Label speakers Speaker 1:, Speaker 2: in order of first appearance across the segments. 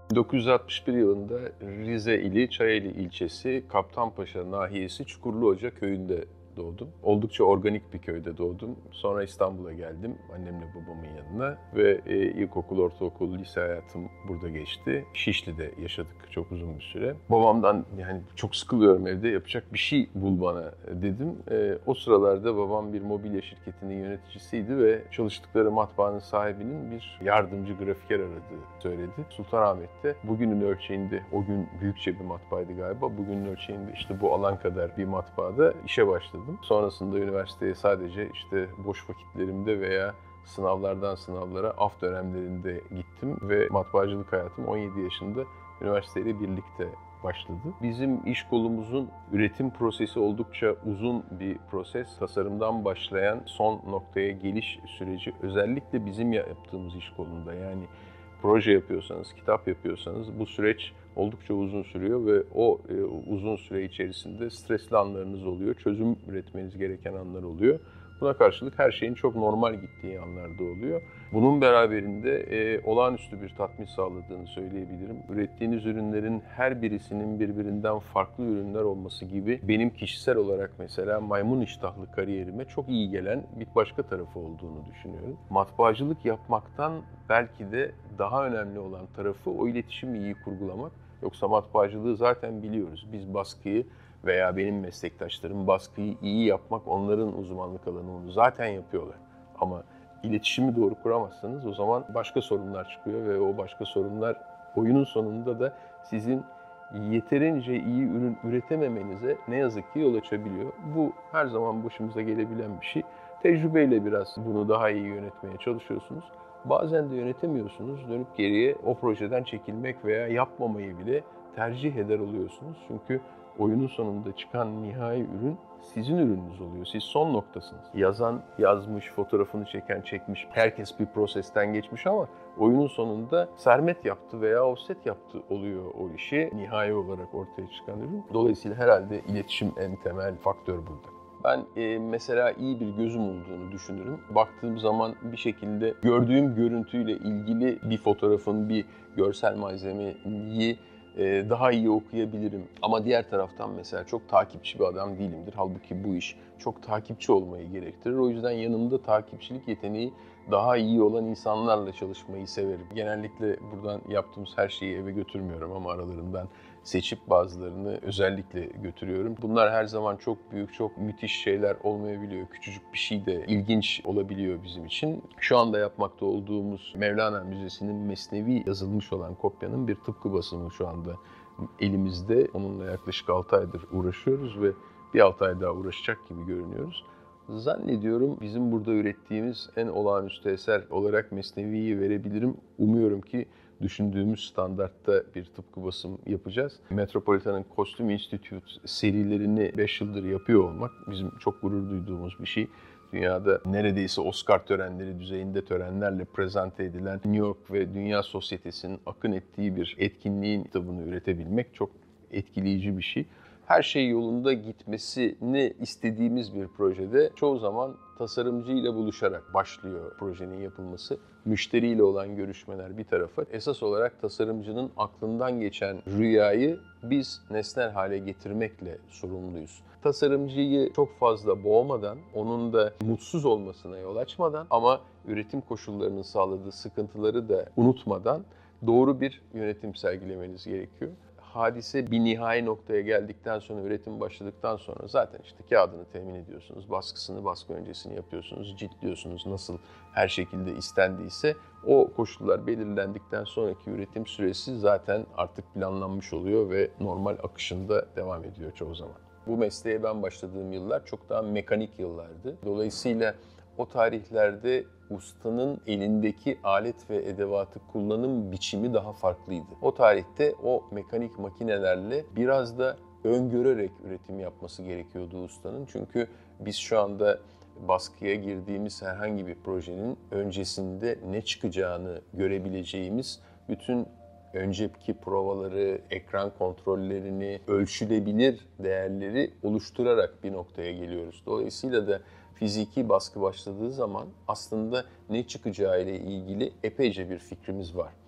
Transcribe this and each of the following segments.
Speaker 1: 1961 yılında Rize ili Çayeli ilçesi Kaptanpaşa nahiyesi Çukurluhoca köyünde doğdum. Oldukça organik bir köyde doğdum. Sonra İstanbul'a geldim annemle babamın yanına ve ilkokul, ortaokul, lise hayatım burada geçti. Şişli'de yaşadık çok uzun bir süre. Babamdan yani çok sıkılıyorum evde, yapacak bir şey bul bana dedim. O sıralarda babam bir mobilya şirketinin yöneticisiydi ve çalıştıkları matbaanın sahibinin bir yardımcı grafiker aradığı söyledi. Sultanahmet'te bugünün ölçeğinde, o gün büyükçe bir matbaaydı galiba, bugünün ölçeğinde işte bu alan kadar bir matbaada işe başladım. Sonrasında üniversiteye sadece işte boş vakitlerimde veya sınavlardan sınavlara af dönemlerinde gittim ve matbaacılık hayatım 17 yaşında üniversiteyle birlikte başladı. Bizim iş kolumuzun üretim prosesi oldukça uzun bir proses. Tasarımdan başlayan son noktaya geliş süreci özellikle bizim yaptığımız iş kolunda, yani proje yapıyorsanız, kitap yapıyorsanız bu süreç oldukça uzun sürüyor ve o uzun süre içerisinde stresli anlarınız oluyor, çözüm üretmeniz gereken anlar oluyor. Buna karşılık her şeyin çok normal gittiği anlarda oluyor. Bunun beraberinde olağanüstü bir tatmin sağladığını söyleyebilirim. Ürettiğiniz ürünlerin her birisinin birbirinden farklı ürünler olması gibi benim kişisel olarak mesela maymun iştahlı kariyerime çok iyi gelen bir başka tarafı olduğunu düşünüyorum. Matbaacılık yapmaktan belki de daha önemli olan tarafı o iletişimi iyi kurgulamak. Yoksa matbaacılığı zaten biliyoruz. Biz baskıyı veya benim meslektaşlarım baskıyı iyi yapmak onların uzmanlık alanı, onu zaten yapıyorlar. Ama iletişimi doğru kuramazsanız o zaman başka sorunlar çıkıyor ve o başka sorunlar oyunun sonunda da sizin yeterince iyi ürün üretememenize ne yazık ki yol açabiliyor. Bu her zaman başımıza gelebilen bir şey. Tecrübeyle biraz bunu daha iyi yönetmeye çalışıyorsunuz. Bazen de yönetemiyorsunuz. Dönüp geriye o projeden çekilmek veya yapmamayı bile tercih eder oluyorsunuz. Çünkü oyunun sonunda çıkan nihai ürün sizin ürününüz oluyor. Siz son noktasınız. Yazan yazmış, fotoğrafını çeken çekmiş. Herkes bir prosesten geçmiş ama oyunun sonunda Sermet yaptı veya Offset yaptı oluyor o işi. Nihai olarak ortaya çıkan ürün. Dolayısıyla herhalde iletişim en temel faktör burada. Ben mesela iyi bir gözüm olduğunu düşünürüm. Baktığım zaman bir şekilde gördüğüm görüntüyle ilgili bir fotoğrafın, bir görsel malzemeyi daha iyi okuyabilirim. Ama diğer taraftan mesela çok takipçi bir adam değilimdir. Halbuki bu iş çok takipçi olmayı gerektirir. O yüzden yanımda takipçilik yeteneği daha iyi olan insanlarla çalışmayı severim. Genellikle buradan yaptığımız her şeyi eve götürmüyorum ama aralarından seçip bazılarını özellikle götürüyorum. Bunlar her zaman çok büyük, çok müthiş şeyler olmayabiliyor. Küçücük bir şey de ilginç olabiliyor bizim için. Şu anda yapmakta olduğumuz Mevlana Müzesi'nin Mesnevi yazılmış olan kopyanın bir tıpkı basımı şu anda elimizde. Onunla yaklaşık 6 aydır uğraşıyoruz ve bir 6 ay daha uğraşacak gibi görünüyoruz. Zannediyorum bizim burada ürettiğimiz en olağanüstü eser olarak Mesnevi'yi verebilirim. Umuyorum ki düşündüğümüz standartta bir tıpkı basım yapacağız. Metropolitan'ın Costume Institute serilerini 5 yıldır yapıyor olmak bizim çok gurur duyduğumuz bir şey. Dünyada neredeyse Oscar törenleri düzeyinde törenlerle prezente edilen New York ve dünya sosyetesinin akın ettiği bir etkinliğin kitabını üretebilmek çok etkileyici bir şey. Her şey yolunda gitmesini istediğimiz bir projede çoğu zaman tasarımcıyla buluşarak başlıyor projenin yapılması. Müşteriyle olan görüşmeler bir tarafa. Esas olarak tasarımcının aklından geçen rüyayı biz nesnel hale getirmekle sorumluyuz. Tasarımcıyı çok fazla boğmadan, onun da mutsuz olmasına yol açmadan ama üretim koşullarının sağladığı sıkıntıları da unutmadan doğru bir yönetim sergilemeniz gerekiyor. Hadise bir nihai noktaya geldikten sonra, üretim başladıktan sonra zaten işte kağıdını temin ediyorsunuz, baskısını, baskı öncesini yapıyorsunuz, ciltliyorsunuz nasıl her şekilde istendiyse. O koşullar belirlendikten sonraki üretim süresi zaten artık planlanmış oluyor ve normal akışında devam ediyor çoğu zaman. Bu mesleğe ben başladığım yıllar çok daha mekanik yıllardı. Dolayısıyla o tarihlerde ustanın elindeki alet ve edevatı kullanım biçimi daha farklıydı. O tarihte o mekanik makinelerle biraz da öngörerek üretim yapması gerekiyordu ustanın. Çünkü biz şu anda baskıya girdiğimiz herhangi bir projenin öncesinde ne çıkacağını görebileceğimiz bütün önceki provaları, ekran kontrollerini, ölçülebilir değerleri oluşturarak bir noktaya geliyoruz. Dolayısıyla da fiziki baskı başladığı zaman aslında ne çıkacağı ile ilgili epeyce bir fikrimiz var.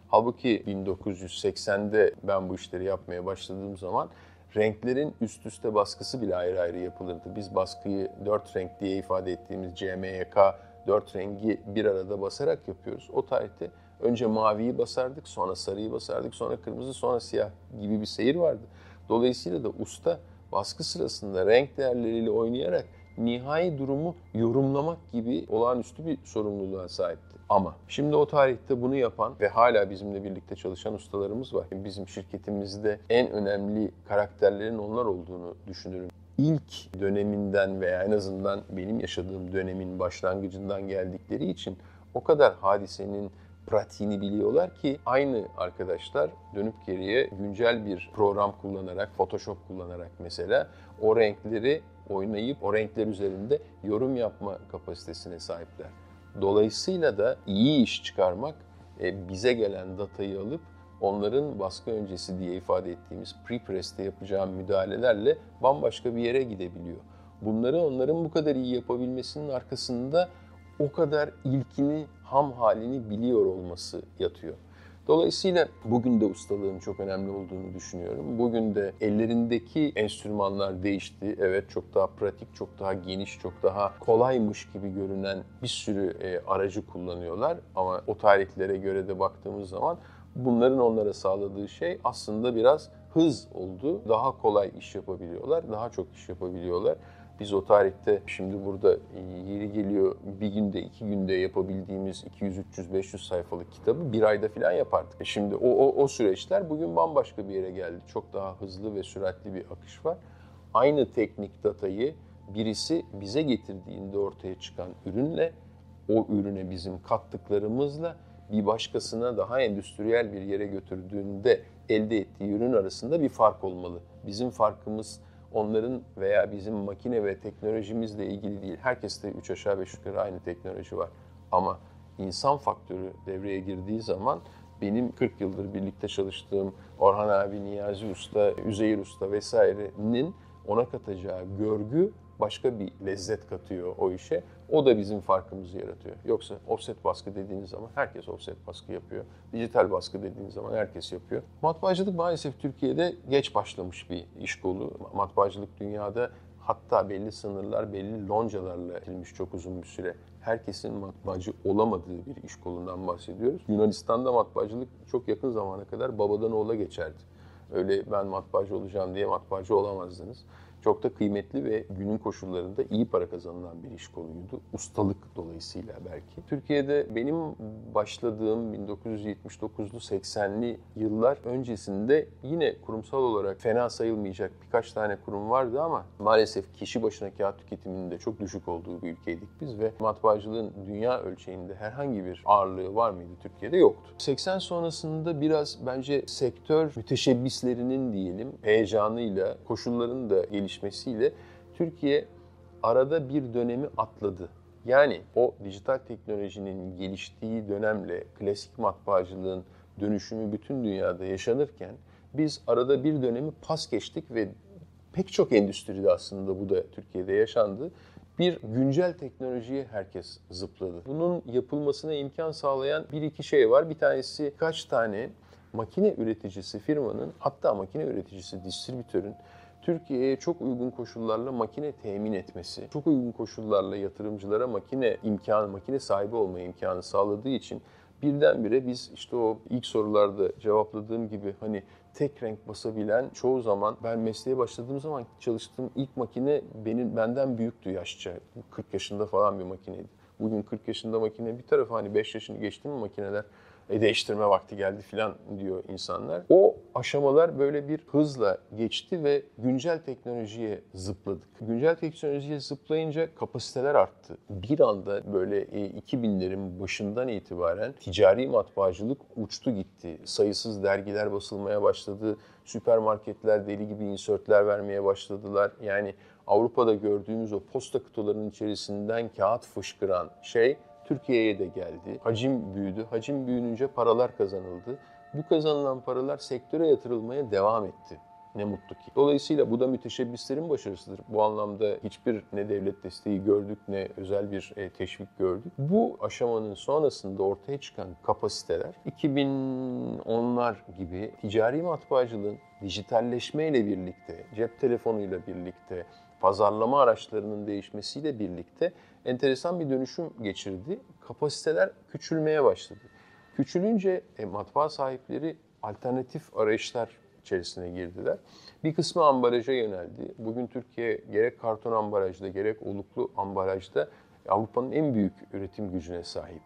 Speaker 1: Halbuki 1980'de ben bu işleri yapmaya başladığım zaman renklerin üst üste baskısı bile ayrı ayrı yapılırdı. Biz baskıyı 4 renk diye ifade ettiğimiz CMYK 4 rengi bir arada basarak yapıyoruz. O tarihte önce maviyi basardık, sonra sarıyı basardık, sonra kırmızı, sonra siyah gibi bir seyir vardı. Dolayısıyla da usta baskı sırasında renk değerleriyle oynayarak nihai durumu yorumlamak gibi olağanüstü bir sorumluluğa sahipti. Ama şimdi o tarihte bunu yapan ve hala bizimle birlikte çalışan ustalarımız var. Bizim şirketimizde en önemli karakterlerin onlar olduğunu düşünürüm. İlk döneminden veya en azından benim yaşadığım dönemin başlangıcından geldikleri için o kadar hadisenin pratiğini biliyorlar ki aynı arkadaşlar dönüp geriye güncel bir program kullanarak, Photoshop kullanarak mesela o renkleri oynayıp o renkler üzerinde yorum yapma kapasitesine sahipler. Dolayısıyla da iyi iş çıkarmak bize gelen datayı alıp onların baskı öncesi diye ifade ettiğimiz pre-press'te yapacağı müdahalelerle bambaşka bir yere gidebiliyor. Bunları onların bu kadar iyi yapabilmesinin arkasında o kadar ilkini, ham halini biliyor olması yatıyor. Dolayısıyla bugün de ustalığın çok önemli olduğunu düşünüyorum. Bugün de ellerindeki enstrümanlar değişti. Evet, çok daha pratik, çok daha geniş, çok daha kolaymış gibi görünen bir sürü aracı kullanıyorlar. Ama o tarihlere göre de baktığımız zaman bunların onlara sağladığı şey aslında biraz hız oldu. Daha kolay iş yapabiliyorlar, daha çok iş yapabiliyorlar. Biz o tarihte şimdi burada yeri geliyor bir günde, 2 günde yapabildiğimiz 200, 300, 500 sayfalık kitabı bir ayda falan yapardık. Şimdi o süreçler bugün bambaşka bir yere geldi. Çok daha hızlı ve süratli bir akış var. Aynı teknik datayı birisi bize getirdiğinde ortaya çıkan ürünle, o ürüne bizim kattıklarımızla bir başkasına daha endüstriyel bir yere götürdüğünde elde ettiği ürün arasında bir fark olmalı. Bizim farkımız onların veya bizim makine ve teknolojimizle ilgili değil. Herkeste 3 aşağı 5 yukarı aynı teknoloji var. Ama insan faktörü devreye girdiği zaman benim 40 yıldır birlikte çalıştığım Orhan abi, Niyazi Usta, Üzeyir Usta vesairenin ona katacağı görgü başka bir lezzet katıyor o işe. O da bizim farkımızı yaratıyor. Yoksa offset baskı dediğiniz zaman herkes offset baskı yapıyor. Dijital baskı dediğiniz zaman herkes yapıyor. Matbaacılık maalesef Türkiye'de geç başlamış bir iş kolu. Matbaacılık dünyada hatta belli sınırlar, belli loncalarla itilmiş çok uzun bir süre. Herkesin matbaacı olamadığı bir iş kolundan bahsediyoruz. Yunanistan'da matbaacılık çok yakın zamana kadar babadan oğula geçerdi. Öyle ben matbaacı olacağım diye matbaacı olamazdınız. Çok da kıymetli ve günün koşullarında iyi para kazanılan bir iş koluydu. Ustalık dolayısıyla belki. Türkiye'de benim başladığım 1979'lu 80'li yıllar öncesinde yine kurumsal olarak fena sayılmayacak birkaç tane kurum vardı ama maalesef kişi başına kağıt tüketiminin de çok düşük olduğu bir ülkeydik biz ve matbaacılığın dünya ölçeğinde herhangi bir ağırlığı var mıydı Türkiye'de? Yoktu. 80 sonrasında biraz bence sektör müteşebbislerinin diyelim heyecanıyla, koşulların da gelişmesiyle Türkiye arada bir dönemi atladı. Yani o dijital teknolojinin geliştiği dönemle klasik matbaacılığın dönüşümü bütün dünyada yaşanırken biz arada bir dönemi pas geçtik ve pek çok endüstride aslında bu da Türkiye'de yaşandı. Bir güncel teknolojiye herkes zıpladı. Bunun yapılmasına imkan sağlayan bir iki şey var. Bir tanesi kaç tane makine üreticisi firmanın, hatta makine üreticisi distribütörün Türkiye'ye çok uygun koşullarla makine temin etmesi, çok uygun koşullarla yatırımcılara makine sahibi olma imkanı sağladığı için birdenbire biz işte o ilk sorularda cevapladığım gibi hani tek renk basabilen, çoğu zaman ben mesleğe başladığım zaman çalıştığım ilk makine benden büyüktü yaşça. 40 yaşında falan bir makineydi. Bugün 40 yaşında makine bir tarafı hani 5 yaşını geçti mi makineler değiştirme vakti geldi falan diyor insanlar. O aşamalar böyle bir hızla geçti ve güncel teknolojiye zıpladık. Güncel teknolojiye zıplayınca kapasiteler arttı. Bir anda böyle 2000'lerin başından itibaren ticari matbaacılık uçtu gitti. Sayısız dergiler basılmaya başladı. Süpermarketler deli gibi insertler vermeye başladılar. Yani Avrupa'da gördüğümüz o posta kutularının içerisinden kağıt fışkıran şey Türkiye'ye de geldi. Hacim büyüdü. Hacim büyüyünce paralar kazanıldı. Bu kazanılan paralar sektöre yatırılmaya devam etti. Ne mutlu ki. Dolayısıyla bu da müteşebbislerin başarısıdır. Bu anlamda hiçbir ne devlet desteği gördük ne özel bir teşvik gördük. Bu aşamanın sonrasında ortaya çıkan kapasiteler 2010'lar gibi ticari matbaacılığın dijitalleşmeyle birlikte, cep telefonuyla birlikte, pazarlama araçlarının değişmesiyle birlikte enteresan bir dönüşüm geçirdi. Kapasiteler küçülmeye başladı. Küçülünce matbaa sahipleri alternatif arayışlar içerisine girdiler. Bir kısmı ambalaja yöneldi. Bugün Türkiye gerek karton ambalajda gerek oluklu ambalajda Avrupa'nın en büyük üretim gücüne sahip.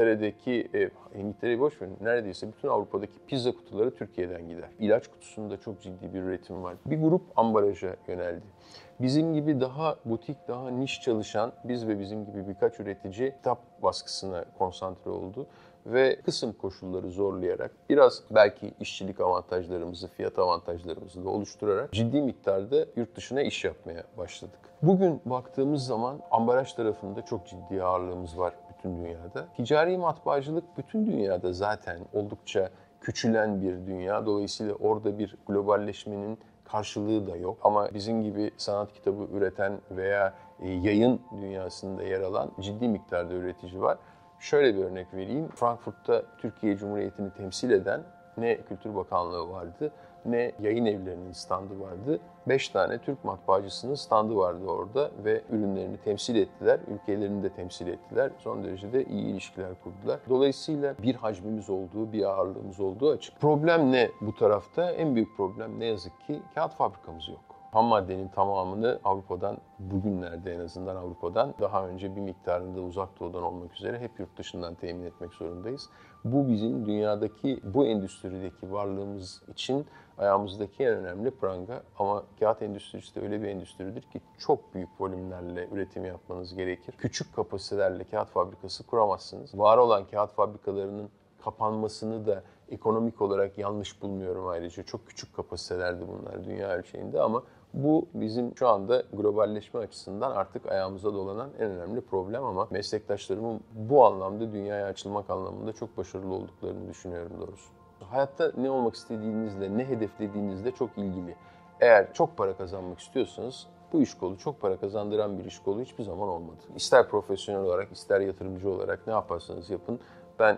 Speaker 1: İngiltere'yi boş verin, neredeyse bütün Avrupa'daki pizza kutuları Türkiye'den gider. İlaç kutusunda çok ciddi bir üretim var. Bir grup ambalaja yöneldi. Bizim gibi daha butik, daha niş çalışan, biz ve bizim gibi birkaç üretici kitap baskısına konsantre oldu. Ve kısım koşulları zorlayarak, biraz belki işçilik avantajlarımızı, fiyat avantajlarımızı da oluşturarak ciddi miktarda yurt dışına iş yapmaya başladık. Bugün baktığımız zaman ambalaj tarafında çok ciddi ağırlığımız var bütün dünyada. Ticari matbaacılık bütün dünyada zaten oldukça küçülen bir dünya. Dolayısıyla orada bir globalleşmenin karşılığı da yok. Ama bizim gibi sanat kitabı üreten veya yayın dünyasında yer alan ciddi miktarda üretici var. Şöyle bir örnek vereyim. Frankfurt'ta Türkiye Cumhuriyeti'ni temsil eden ne Kültür Bakanlığı vardı, ne yayın evlerinin standı vardı. 5 tane Türk matbaacısının standı vardı orada ve ürünlerini temsil ettiler, ülkelerini de temsil ettiler. Son derece de iyi ilişkiler kurdular. Dolayısıyla bir hacmimiz olduğu, bir ağırlığımız olduğu açık. Problem ne bu tarafta? En büyük problem ne yazık ki kağıt fabrikamız yok. Ham maddenin tamamını Avrupa'dan, bugünlerde en azından Avrupa'dan, daha önce bir miktarında Uzak Doğu'dan olmak üzere hep yurt dışından temin etmek zorundayız. Bu bizim dünyadaki, bu endüstrideki varlığımız için ayağımızdaki en önemli pranga. Ama kağıt endüstrisi de öyle bir endüstridir ki çok büyük volümlerle üretim yapmanız gerekir. Küçük kapasitelerle kağıt fabrikası kuramazsınız. Var olan kağıt fabrikalarının kapanmasını da ekonomik olarak yanlış bulmuyorum ayrıca. Çok küçük kapasitelerde bunlar dünya ölçeğinde ama bu bizim şu anda globalleşme açısından artık ayağımıza dolanan en önemli problem ama meslektaşlarımın bu anlamda dünyaya açılmak anlamında çok başarılı olduklarını düşünüyorum doğrusu. Hayatta ne olmak istediğinizle, ne hedeflediğinizle çok ilgili. Eğer çok para kazanmak istiyorsanız bu iş kolu çok para kazandıran bir iş kolu hiçbir zaman olmadı. İster profesyonel olarak, ister yatırımcı olarak ne yaparsanız yapın. Ben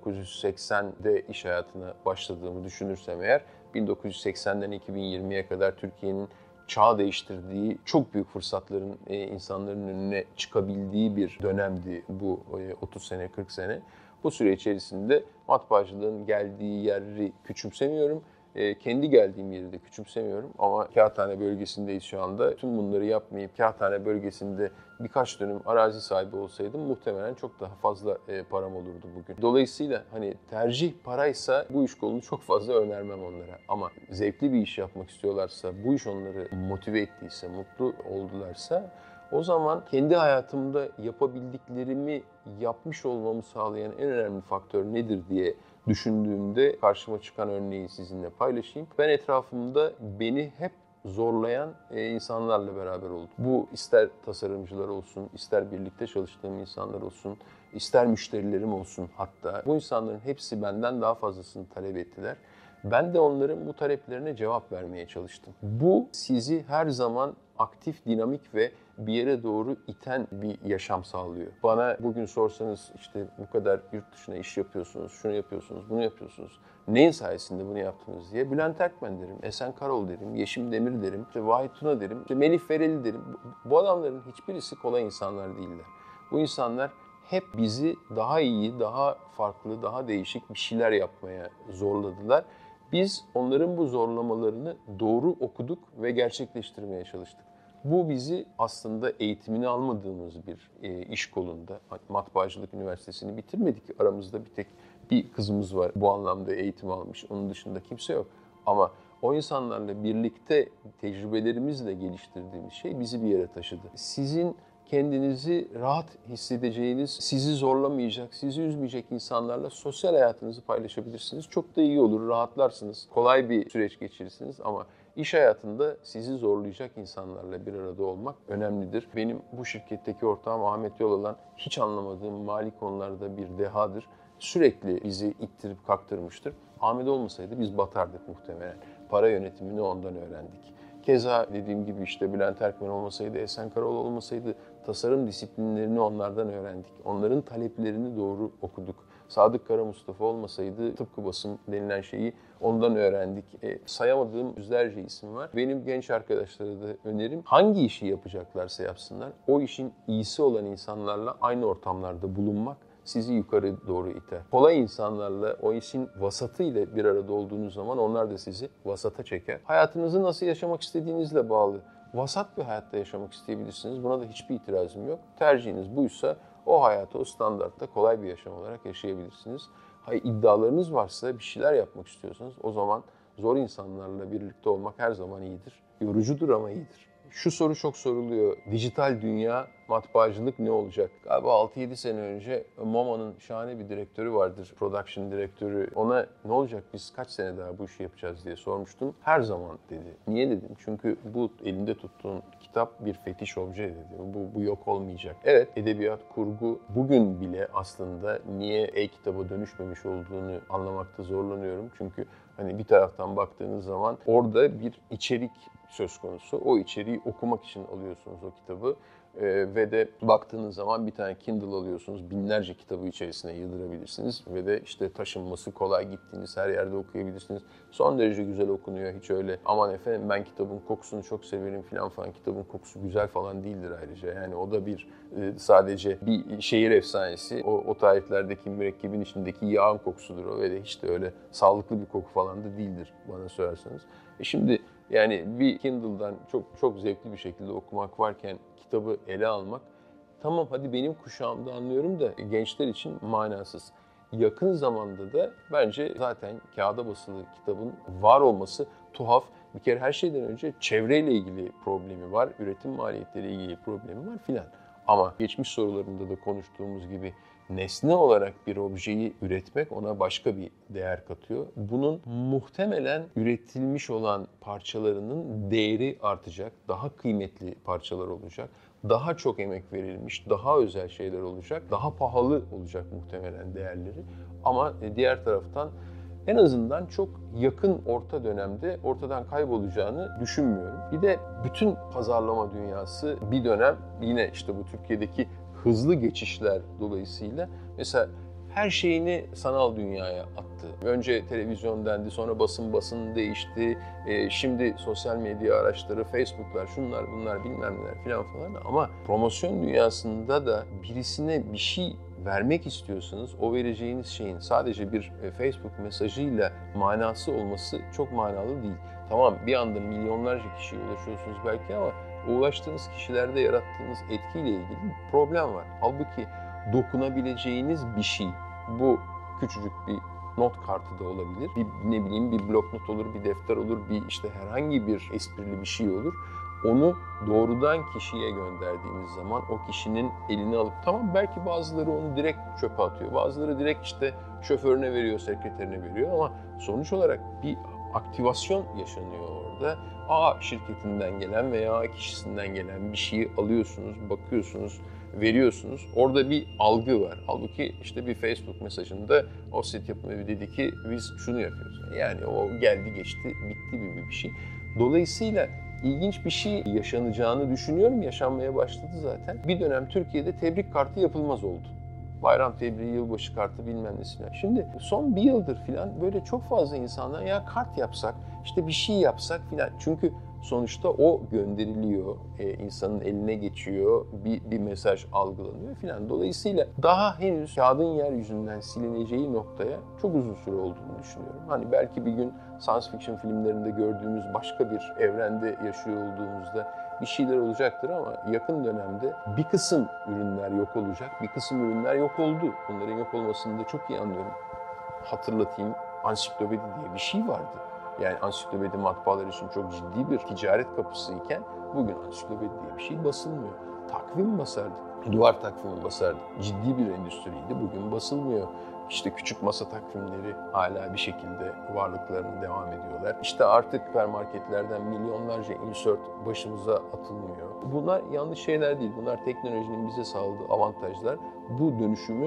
Speaker 1: 1980'de iş hayatına başladığımı düşünürsem eğer, 1980'den 2020'ye kadar Türkiye'nin çağ değiştirdiği, çok büyük fırsatların insanların önüne çıkabildiği bir dönemdi bu 30 sene, 40 sene. Bu süre içerisinde matbaacılığın geldiği yeri küçümsemiyorum. Kendi geldiğim yeri de küçümsemiyorum ama Kağıthane bölgesindeyiz şu anda. Tüm bunları yapmayıp Kağıthane bölgesinde birkaç dönüm arazi sahibi olsaydım muhtemelen çok daha fazla param olurdu bugün. Dolayısıyla hani tercih paraysa bu iş kolunu çok fazla önermem onlara. Ama zevkli bir iş yapmak istiyorlarsa, bu iş onları motive ettiyse, mutlu oldularsa o zaman kendi hayatımda yapabildiklerimi yapmış olmamı sağlayan en önemli faktör nedir diye düşündüğümde karşıma çıkan örneği sizinle paylaşayım. Ben etrafımda beni hep zorlayan insanlarla beraber oldum. Bu ister tasarımcılar olsun, ister birlikte çalıştığım insanlar olsun, ister müşterilerim olsun hatta. Bu insanların hepsi benden daha fazlasını talep ettiler. Ben de onların bu taleplerine cevap vermeye çalıştım. Bu sizi her zaman aktif, dinamik ve bir yere doğru iten bir yaşam sağlıyor. Bana bugün sorsanız işte bu kadar yurt dışına iş yapıyorsunuz, şunu yapıyorsunuz, bunu yapıyorsunuz. Neyin sayesinde bunu yaptınız diye Bülent Erkmen derim, Esen Karol derim, Yeşim Demir derim, işte Vahit Tuna derim, işte Melih Fereli derim. Bu adamların hiçbirisi kolay insanlar değiller. Bu insanlar hep bizi daha iyi, daha farklı, daha değişik bir şeyler yapmaya zorladılar. Biz onların bu zorlamalarını doğru okuduk ve gerçekleştirmeye çalıştık. Bu bizi aslında eğitimini almadığımız bir iş kolunda, Matbaacılık Üniversitesi'ni bitirmedik. Aramızda bir tek bir kızımız var bu anlamda eğitim almış. Onun dışında kimse yok. Ama o insanlarla birlikte tecrübelerimizle geliştirdiğimiz şey bizi bir yere taşıdı. Sizin kendinizi rahat hissedeceğiniz, sizi zorlamayacak, sizi üzmeyecek insanlarla sosyal hayatınızı paylaşabilirsiniz. Çok da iyi olur, rahatlarsınız, kolay bir süreç geçirirsiniz ama iş hayatında sizi zorlayacak insanlarla bir arada olmak önemlidir. Benim bu şirketteki ortağım Ahmet Yolalan hiç anlamadığım mali konularda bir dehadır. Sürekli bizi ittirip kaktırmıştır. Ahmet olmasaydı biz batardık muhtemelen. Para yönetimini ondan öğrendik. Keza dediğim gibi işte Bülent Erkmen olmasaydı, Esen Karaoğlu olmasaydı tasarım disiplinlerini onlardan öğrendik. Onların taleplerini doğru okuduk. Sadık Kara Mustafa olmasaydı tıpkı basım denilen şeyi ondan öğrendik. Sayamadığım yüzlerce isim var. Benim genç arkadaşlara da önerim hangi işi yapacaklarsa yapsınlar, o işin iyisi olan insanlarla aynı ortamlarda bulunmak sizi yukarı doğru iter. Kolay insanlarla, o işin vasatıyla bir arada olduğunuz zaman onlar da sizi vasata çeker. Hayatınızı nasıl yaşamak istediğinizle bağlı. Vasat bir hayatta yaşamak isteyebilirsiniz. Buna da hiçbir itirazım yok. Tercihiniz buysa o hayatı, o standartta kolay bir yaşam olarak yaşayabilirsiniz. Hayır, iddialarınız varsa, bir şeyler yapmak istiyorsanız o zaman zor insanlarla birlikte olmak her zaman iyidir. Yorucudur ama iyidir. Şu soru çok soruluyor. Dijital dünya, matbaacılık ne olacak? Galiba 6-7 sene önce MoMA'nın şahane bir direktörü vardır, production direktörü. Ona ne olacak, biz kaç sene daha bu işi yapacağız diye sormuştum. Her zaman dedi. Niye dedim? Çünkü bu elinde tuttuğun kitap bir fetiş obje dedi. Bu yok olmayacak. Evet, edebiyat, kurgu bugün bile aslında niye e-kitaba dönüşmemiş olduğunu anlamakta zorlanıyorum. Çünkü hani bir taraftan baktığınız zaman orada bir içerik söz konusu. O içeriği okumak için alıyorsunuz o kitabı. Ve de baktığınız zaman bir tane Kindle alıyorsunuz, binlerce kitabı içerisine yıldırabilirsiniz ve de işte taşınması kolay, gittiğiniz her yerde okuyabilirsiniz. Son derece güzel okunuyor, hiç öyle aman efendim ben kitabın kokusunu çok severim falan, kitabın kokusu güzel falan değildir ayrıca. Yani o da bir sadece bir şehir efsanesi. O tarihlerdeki mürekkebin içindeki yağın kokusudur o ve de hiç de öyle sağlıklı bir koku falan da değildir bana sorarsanız. Şimdi yani bir Kindle'dan çok zevkli bir şekilde okumak varken kitabı ele almak, tamam hadi benim kuşağımda anlıyorum da gençler için manasız. Yakın zamanda da bence zaten kağıda basılı kitabın var olması tuhaf. Bir kere her şeyden önce çevreyle ilgili problemi var, üretim maliyetleriyle ilgili problemi var filan. Ama geçmiş sorularında da konuştuğumuz gibi nesne olarak bir objeyi üretmek ona başka bir değer katıyor. Bunun muhtemelen üretilmiş olan parçalarının değeri artacak, daha kıymetli parçalar olacak, daha çok emek verilmiş, daha özel şeyler olacak, daha pahalı olacak muhtemelen değerleri. Ama diğer taraftan en azından çok yakın orta dönemde ortadan kaybolacağını düşünmüyorum. Bir de bütün pazarlama dünyası bir dönem yine işte bu Türkiye'deki hızlı geçişler dolayısıyla mesela her şeyini sanal dünyaya attı. Önce televizyon dendi, sonra basın değişti. Şimdi sosyal medya araçları, Facebook'lar, şunlar bunlar bilmem neler falan. Ama promosyon dünyasında da birisine bir şey vermek istiyorsanız o vereceğiniz şeyin sadece bir Facebook mesajıyla manası olması çok manalı değil. Tamam, bir anda milyonlarca kişiye ulaşıyorsunuz belki ama o ulaştığınız kişilerde yarattığınız etkiyle ilgili bir problem var. Halbuki dokunabileceğiniz bir şey, bu küçücük bir not kartı da olabilir, bir bloknot olur, bir defter olur, bir işte herhangi bir esprili bir şey olur. Onu doğrudan kişiye gönderdiğiniz zaman o kişinin eline alıp, tamam belki bazıları onu direkt çöpe atıyor, bazıları direkt işte şoförüne veriyor, sekreterine veriyor ama sonuç olarak bir aktivasyon yaşanıyor orada. A şirketinden gelen veya A kişisinden gelen bir şeyi alıyorsunuz, bakıyorsunuz, veriyorsunuz. Orada bir algı var. Halbuki işte bir Facebook mesajında Offset Yapım Evi dedi ki biz şunu yapıyoruz. Yani o geldi geçti bitti gibi bir şey. Dolayısıyla ilginç bir şey yaşanacağını düşünüyorum. Yaşanmaya başladı zaten. Bir dönem Türkiye'de tebrik kartı yapılmaz oldu. Bayram tebriği, yılbaşı kartı bilmem nesine. Şimdi son bir yıldır falan böyle çok fazla insanlar ya kart yapsak, işte bir şey yapsak falan. Çünkü sonuçta o gönderiliyor, insanın eline geçiyor, bir mesaj algılanıyor falan. Dolayısıyla daha henüz kağıdın yeryüzünden silineceği noktaya çok uzun süre olduğunu düşünüyorum. Hani belki bir gün science fiction filmlerinde gördüğümüz başka bir evrende yaşıyor olduğumuzda bir şeyler olacaktır ama yakın dönemde bir kısım ürünler yok olacak, bir kısım ürünler yok oldu. Bunların yok olmasını da çok iyi anlıyorum. Hatırlatayım, ansiklopedi diye bir şey vardı. Yani ansiklopedi matbaalar için çok ciddi bir ticaret kapısı iken bugün ansiklopedi diye bir şey basılmıyor. Takvim basardık, duvar takvimi basardık. Ciddi bir endüstriydi, bugün basılmıyor. İşte küçük masa takvimleri hala bir şekilde varlıklarını devam ediyorlar. İşte artık süpermarketlerden milyonlarca insert başımıza atılmıyor. Bunlar yanlış şeyler değil. Bunlar teknolojinin bize sağladığı avantajlar. Bu dönüşümü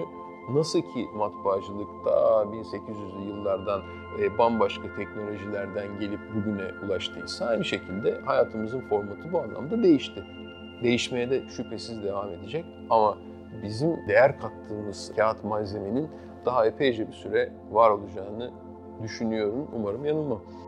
Speaker 1: Nasıl ki matbaacılık daha 1800'lü yıllardan bambaşka teknolojilerden gelip bugüne ulaştıysa aynı şekilde hayatımızın formatı bu anlamda değişti. Değişmeye de şüphesiz devam edecek ama bizim değer kattığımız kağıt malzemenin daha epeyce bir süre var olacağını düşünüyorum. Umarım yanılmam.